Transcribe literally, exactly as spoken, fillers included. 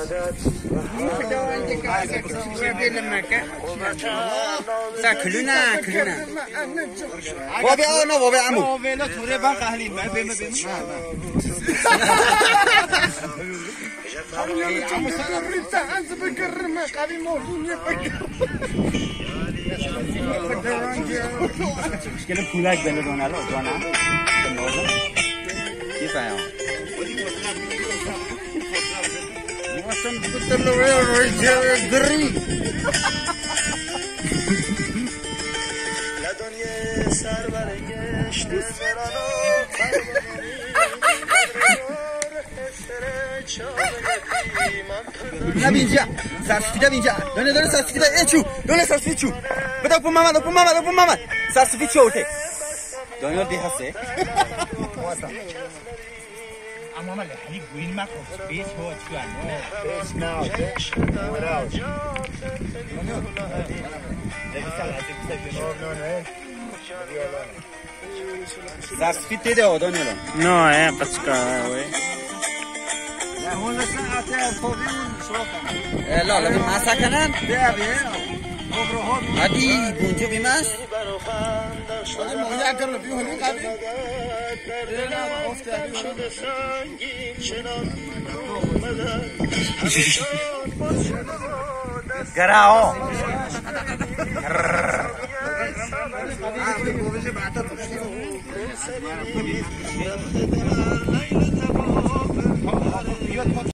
ساكلنا كلنا بابي أنا بابي عمو بابي لا توري بان قهلي ما بيم بيم عمو سلام ريتا أنت بكرر ما قابي موجود يفكر مشكلة كولاك بلدونا لا دونا كيف يا وصل بتطلع ويا دري نبینجا سرسفیده بینجا دونه دونه سرسفیده ایچو دونه سرسفیده چو بدا پو ماما پو ماما پو ماما سرسفیده چو اوته دونه دی هسته اما ما لحنی گوین ما کوس بیس هو چو انو بیس ناو بیس ناو سرسفیده ده آدم نیلا نه ای قصکا وی لا لا ما سکنن ادی بونجو بیماس گراو